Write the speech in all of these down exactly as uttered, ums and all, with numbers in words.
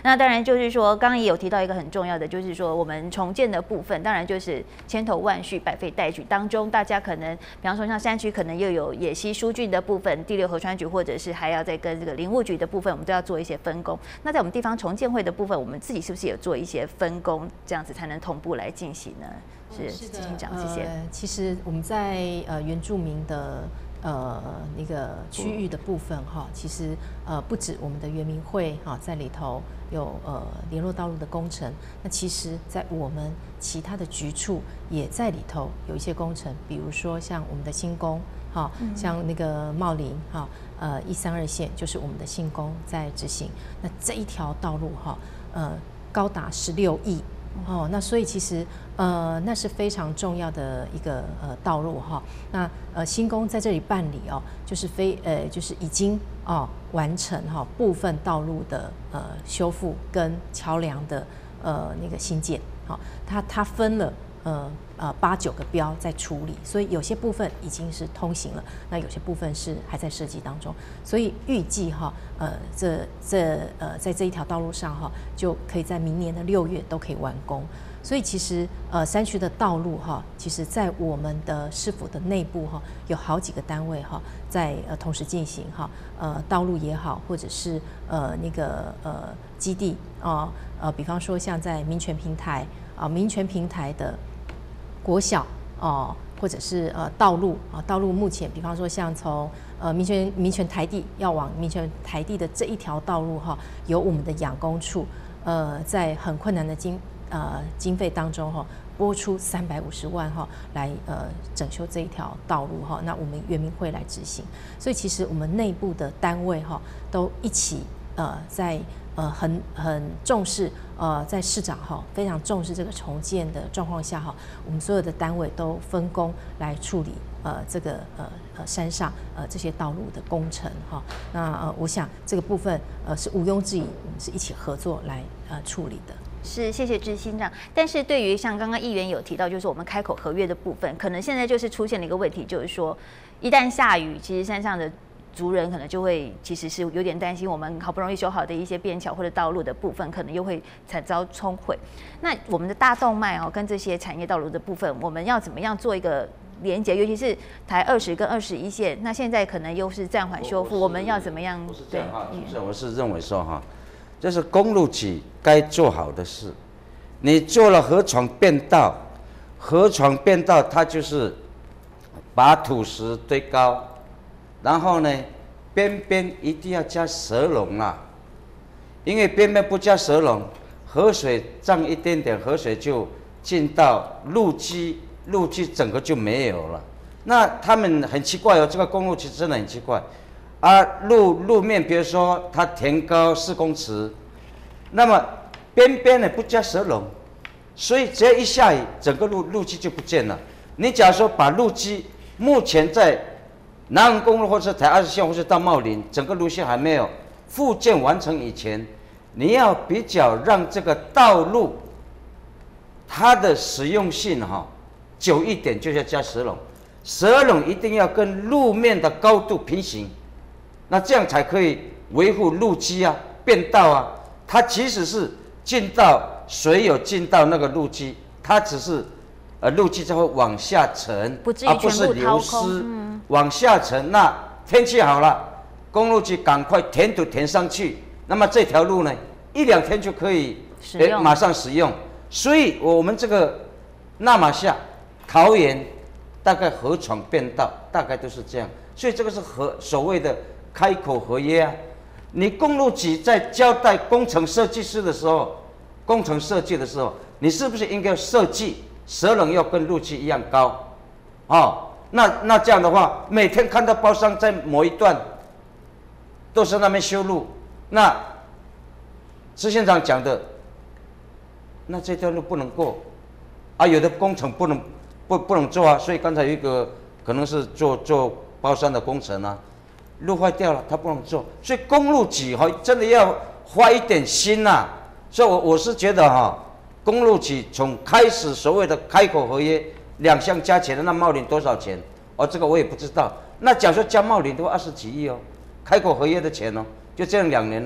那当然就是说，刚刚也有提到一个很重要的，就是说我们重建的部分，当然就是千头万绪、百废待举当中，大家可能，比方说像山区可能又有野溪疏浚的部分，第六河川局或者是还要再跟这个林务局的部分，我们都要做一些分工。那在我们地方重建会的部分，我们自己是不是有做一些分工，这样子才能同步来进行呢？是执行长，谢谢。 呃，其实我们在呃原住民的呃那个区域的部分哈，其实呃不止我们的原民会哈在里头有呃联络道路的工程，那其实在我们其他的局处也在里头有一些工程，比如说像我们的新工哈，像那个茂林哈，呃一三二线就是我们的新工在执行，那这一条道路哈，呃高达十六亿。哦，那所以其实呃那是非常重要的一个呃道路哈。那呃新工在这里办理哦，就是非呃就是已经哦完成哈、哦、部分道路的呃修复跟桥梁的呃那个新建，好、哦，它它分了呃呃八九个标在处理，所以有些部分已经是通行了，那有些部分是还在设计当中，所以预计哈呃这这呃在这一条道路上哈就可以在明年的六月都可以完工。所以其实呃山区的道路哈，其实在我们的市府的内部哈有好几个单位哈在呃同时进行哈，呃道路也好，或者是呃那个呃基地啊呃比方说像在民权平台啊、呃、民权平台的国小哦、呃，或者是呃道路啊、呃，道路目前，比方说像从呃民权民权台地要往民权台地的这一条道路哈，由我们的养工处呃在很困难的经呃经费当中哈，拨出三百五十万哈来呃整修这一条道路哈，那我们原民会来执行，所以其实我们内部的单位哈都一起呃在。呃，很很重视，呃，在市长哈非常重视这个重建的状况下哈，我们所有的单位都分工来处理呃这个呃呃山上呃这些道路的工程哈。那呃，我想这个部分呃是毋庸置疑，我们是一起合作来呃处理的。 是，谢谢执行长。但是对于像刚刚议员有提到，就是我们开口合约的部分，可能现在就是出现了一个问题，就是说一旦下雨，其实山上的族人可能就会其实是有点担心，我们好不容易修好的一些便桥或者道路的部分，可能又会惨遭冲毁。那我们的大动脉哦，跟这些产业道路的部分，我们要怎么样做一个连结？尤其是台二十跟二十一线，那现在可能又是暂缓修复，我们要怎么样？ 对，是，我是认为说哈，这是公路局该做好的事。你做了河床便道，河床便道它就是把土石堆高。然后呢，边边一定要加蛇笼啦，因为边边不加蛇笼，河水涨一点点，河水就进到路基，路基整个就没有了。那他们很奇怪哦，这个公路其实真的很奇怪，啊，路路面比如说它填高四公尺，那么边边呢不加蛇笼，所以只要一下雨，整个路路基就不见了。你假如说把路基目前在南横公路或者台二十线，或是到茂林，整个路线还没有复建完成以前，你要比较让这个道路它的实用性哈久一点，就是要加蛇笼，蛇笼一定要跟路面的高度平行，那这样才可以维护路基啊、便道啊。它即使是进到水有进到那个路基，它只是呃路基才会往下沉，而不是流失。嗯往下沉，那天气好了，公路局赶快填土填上去，那么这条路呢，一两天就可以诶马上使用。所以我们这个那马夏、桃园大概河床便道，大概都是这样。所以这个是合所谓的开口合约啊。你公路局在交代工程设计师的时候，工程设计的时候，你是不是应该设计蛇笼要跟路基一样高？哦。那那这样的话，每天看到包商在某一段都是那边修路，那执行长讲的，那这条路不能过啊，有的工程不能不不能做啊，所以刚才有一个可能是做做包商的工程啊，路坏掉了，他不能做，所以公路局哈真的要花一点心呐、啊，所以我我是觉得哈，公路局从开始所谓的开口合约。两项加起来，那茂林多少钱？哦，这个我也不知道。那假如说加茂林都二十几亿哦，开口合约的钱哦，就这样两年呢。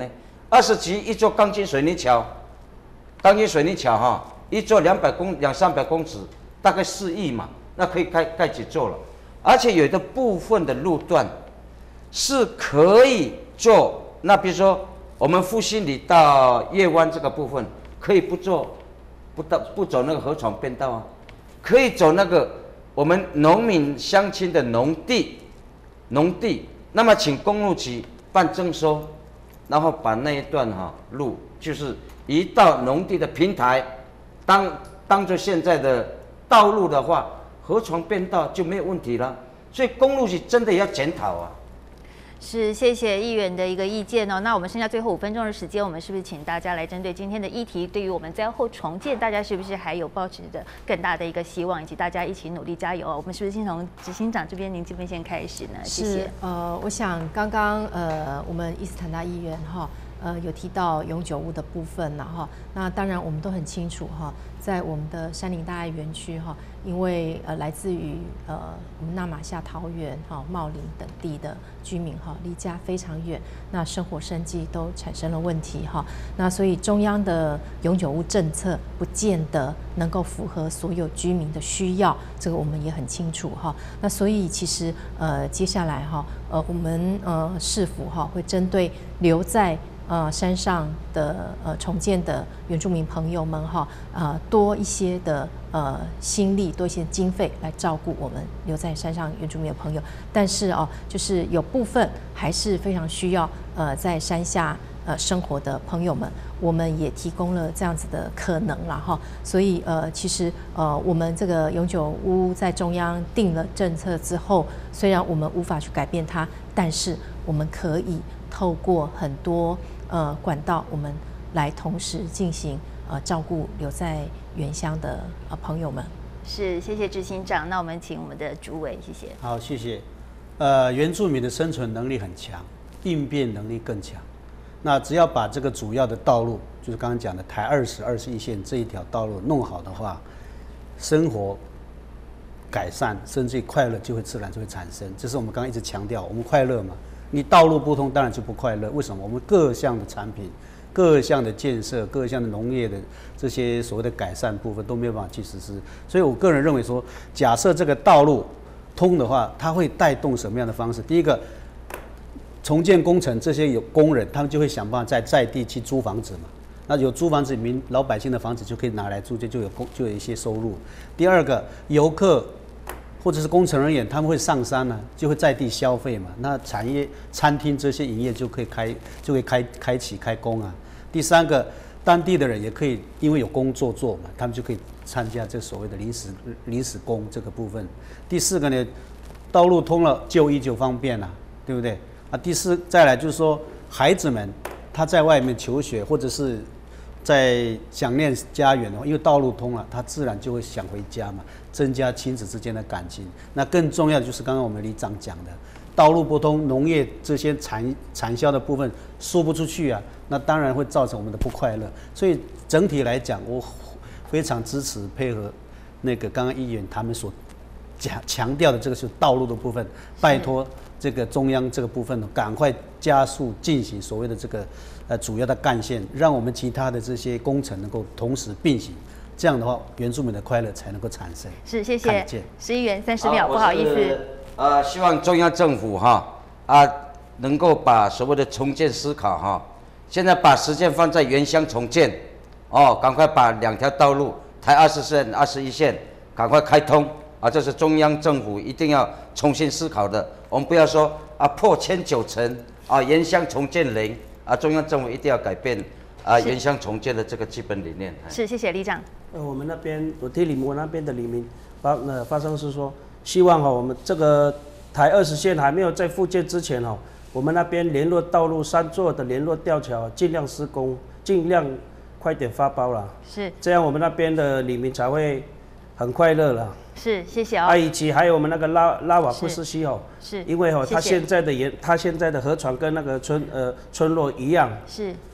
二十级一座钢筋水泥桥，钢筋水泥桥哈，一座两百公两三百公尺，大概四亿嘛，那可以盖盖几座了。而且有的部分的路段是可以做，那比如说我们复兴里到叶湾这个部分，可以不做不到不走那个河床便道啊，可以走那个我们农民乡亲的农地，农地。那么请公路局办征收，然后把那一段哈、啊、路就是移到农地的平台，当当做现在的道路的话。河床便道就没有问题了，所以公路局真的要检讨啊。 是，谢谢议员的一个意见哦。那我们剩下最后五分钟的时间，我们是不是请大家来针对今天的议题，对于我们灾后重建，大家是不是还有抱持着更大的一个希望，以及大家一起努力加油哦？我们是不是先从执行长这边，您这边先开始呢？谢谢。 呃，我想刚刚呃，我们伊斯坦大议员哈。呃，有提到永久屋的部分了哈，那当然我们都很清楚哈，在我们的山林大爱园区哈，因为呃来自于呃我们那马夏、桃园哈、茂林等地的居民哈，离家非常远，那生活生计都产生了问题哈，那所以中央的永久屋政策不见得能够符合所有居民的需要，这个我们也很清楚哈。那所以其实呃接下来哈，呃我们呃市府哈会针对留在呃，山上的呃重建的原住民朋友们哈，呃多一些的呃心力，多一些经费来照顾我们留在山上原住民的朋友。但是哦，就是有部分还是非常需要呃在山下呃生活的朋友们，我们也提供了这样子的可能啦哈。所以呃，其实呃我们这个永久屋在中央定了政策之后，虽然我们无法去改变它，但是我们可以透过很多呃，管道我们来同时进行呃照顾留在原乡的呃朋友们。 是，谢谢执行长。那我们请我们的主委，谢谢。 好，谢谢。呃，原住民的生存能力很强，应变能力更强。那只要把这个主要的道路，就是刚刚讲的台二十、二十一线这一条道路弄好的话，生活改善，甚至快乐就会自然就会产生。这是我们刚刚一直强调，我们快乐嘛。你道路不通，当然就不快乐。为什么？我们各项的产品、各项的建设、各项的农业的这些所谓的改善部分都没有办法去实施。所以我个人认为说，假设这个道路通的话，它会带动什么样的方式？第一个，重建工程这些有工人，他们就会想办法在在地去租房子嘛。那有租房子，民老百姓的房子就可以拿来租，就就有工就有一些收入。第二个，游客。或者是工程人员，他们会上山呢、啊，就会在地消费嘛。那产业、餐厅这些营业就可以开，就可以开开启开工啊。第三个，当地的人也可以，因为有工作做嘛，他们就可以参加这所谓的临时临时工这个部分。第四个呢，道路通了，就医就方便了，对不对？啊，第四再来就是说，孩子们他在外面求学，或者是在想念家园哦，因为道路通了，他自然就会想回家嘛。增加亲子之间的感情，那更重要的就是刚刚我们里长讲的，道路不通，农业这些产产销的部分输不出去啊，那当然会造成我们的不快乐。所以整体来讲，我非常支持配合那个刚刚议员他们所讲强调的这个是道路的部分，拜托这个中央这个部分赶快加速进行所谓的这个呃主要的干线，让我们其他的这些工程能够同时并行。这样的话，原住民的快乐才能够产生。 是，谢谢。十一元三十秒，不好意思。 呃，希望中央政府哈啊能够把所谓的重建思考哈，现在把时间放在原乡重建，哦，赶快把两条道路，台二十线、二十一线，赶快开通啊！这是中央政府一定要重新思考的。我们不要说啊破千九成啊，原乡重建零啊，中央政府一定要改变啊原乡重建的这个基本理念。 是，谢谢里长。 呃，我们那边我听你们我那边的里民发呃发生是说，希望哈我们这个台二十线还没有在复建之前哈，我们那边联络道路三座的联络吊桥尽量施工，尽量快点发包啦。 是， 这样我们那边的里民才会很快乐啦。 是，谢谢哦。 啊，以及还有我们那个拉拉瓦库斯溪哦， 是， 因为哈它现在的沿它现在的河床跟那个村呃村落一样， 是，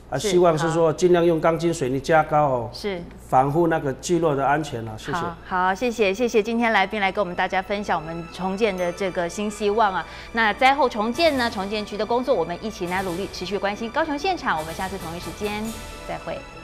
啊， 是希望是好说尽量用钢筋水泥加高哦， 是。 防护那个聚落的安全啊，谢谢。 好，好，谢谢，谢谢今天来宾来跟我们大家分享我们重建的这个新希望啊。那灾后重建呢，重建局的工作，我们一起来努力，持续关心高雄现场。我们下次同一时间再会。